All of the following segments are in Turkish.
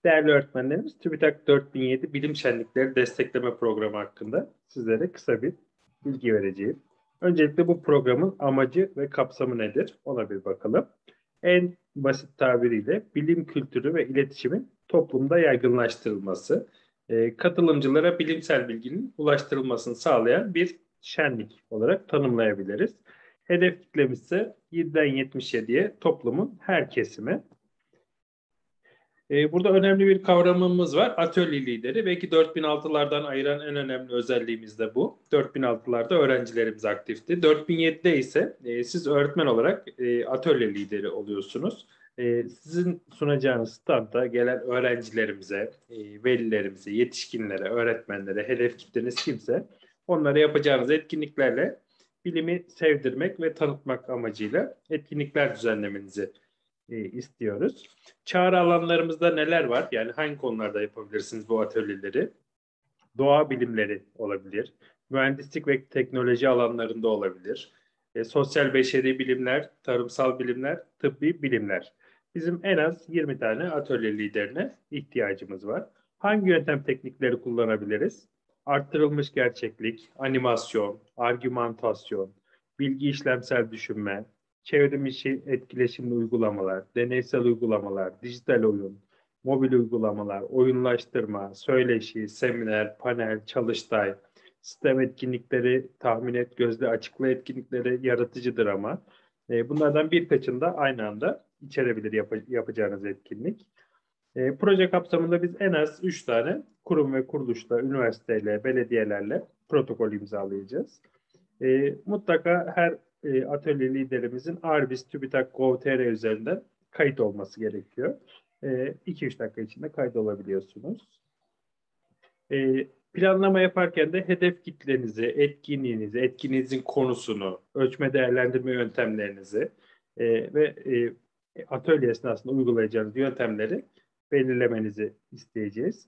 Değerli öğretmenlerimiz, TÜBİTAK 4007 Bilim Şenlikleri Destekleme Programı hakkında sizlere kısa bir bilgi vereceğim. Öncelikle bu programın amacı ve kapsamı nedir? Ona bir bakalım. En basit tabiriyle bilim kültürü ve iletişimin toplumda yaygınlaştırılması, katılımcılara bilimsel bilginin ulaştırılmasını sağlayan bir şenlik olarak tanımlayabiliriz. Hedef kitlemiz ise 7'den 77'ye toplumun her kesimi. Burada önemli bir kavramımız var. Atölye lideri. Belki 4006'lardan ayıran en önemli özelliğimiz de bu. 4006'larda öğrencilerimiz aktifti. 4007'de ise siz öğretmen olarak atölye lideri oluyorsunuz. Sizin sunacağınız standta gelen öğrencilerimize, velilerimize, yetişkinlere, öğretmenlere, hedef kitleniz kimse onlara yapacağınız etkinliklerle bilimi sevdirmek ve tanıtmak amacıyla etkinlikler düzenlemenizi istiyoruz. Çağrı alanlarımızda neler var? Yani hangi konularda yapabilirsiniz bu atölyeleri? Doğa bilimleri olabilir. Mühendislik ve teknoloji alanlarında olabilir. Sosyal beşeri bilimler, tarımsal bilimler, tıbbi bilimler. Bizim en az 20 tane atölye liderine ihtiyacımız var. Hangi yöntem teknikleri kullanabiliriz? Arttırılmış gerçeklik, animasyon, argümantasyon, bilgi işlemsel düşünme, çevrim içi etkileşimli uygulamalar, deneysel uygulamalar, dijital oyun, mobil uygulamalar, oyunlaştırma, söyleşi, seminer, panel, çalıştay, sistem etkinlikleri, tahmin et, gözle açıkla etkinlikleri yaratıcıdır ama bunlardan birkaçını da aynı anda içerebilir yapacağınız etkinlik. Proje kapsamında biz en az 3 tane kurum ve kuruluşla, üniversiteyle, belediyelerle protokol imzalayacağız. Mutlaka her atölye liderimizin Arbis, TÜBİTAK, Gov.tr üzerinden kayıt olması gerekiyor. 2-3 dakika içinde kaydolabiliyorsunuz. Planlama yaparken de hedef kitlenizi, etkinliğinizi, etkinliğinizin konusunu, ölçme değerlendirme yöntemlerinizi ve atölye esnasında uygulayacağınız yöntemleri belirlemenizi isteyeceğiz.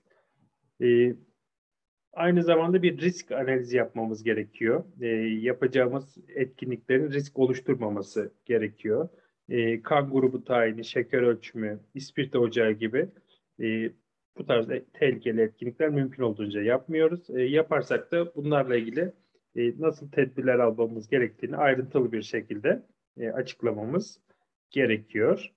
Aynı zamanda bir risk analizi yapmamız gerekiyor. Yapacağımız etkinliklerin risk oluşturmaması gerekiyor. Kan grubu tayini, şeker ölçümü, ispirto ocağı gibi bu tarz tehlikeli etkinlikler mümkün olduğunca yapmıyoruz. Yaparsak da bunlarla ilgili nasıl tedbirler almamız gerektiğini ayrıntılı bir şekilde açıklamamız gerekiyor.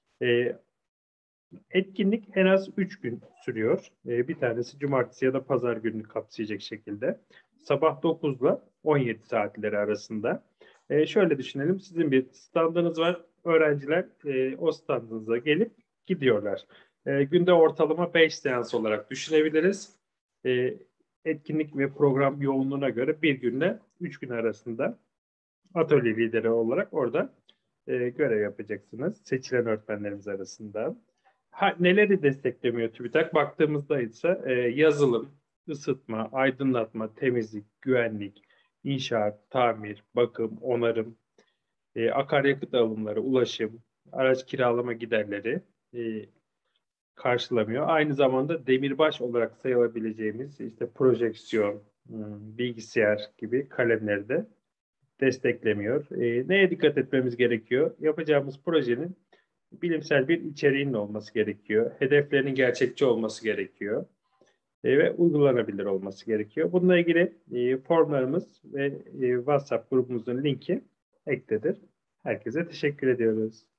Etkinlik en az 3 gün sürüyor. Bir tanesi cumartesi ya da pazar gününü kapsayacak şekilde. Sabah 9 ile 17 saatleri arasında. Şöyle düşünelim, sizin bir standınız var. Öğrenciler o standınıza gelip gidiyorlar. Günde ortalama 5 seans olarak düşünebiliriz. Etkinlik ve program yoğunluğuna göre bir günle 3 gün arasında atölye lideri olarak orada görev yapacaksınız. Seçilen öğretmenlerimiz arasında. Neleri desteklemiyor TÜBİTAK? Baktığımızda ise yazılım, ısıtma, aydınlatma, temizlik, güvenlik, inşaat, tamir, bakım, onarım, akaryakıt alımları, ulaşım, araç kiralama giderleri karşılamıyor. Aynı zamanda demirbaş olarak sayılabileceğimiz işte projeksiyon, bilgisayar gibi kalemleri de desteklemiyor. Neye dikkat etmemiz gerekiyor? Yapacağımız projenin bilimsel bir içeriğinin olması gerekiyor. Hedeflerinin gerçekçi olması gerekiyor. Ve uygulanabilir olması gerekiyor. Bununla ilgili formlarımız ve WhatsApp grubumuzun linki ektedir. Herkese teşekkür ediyoruz.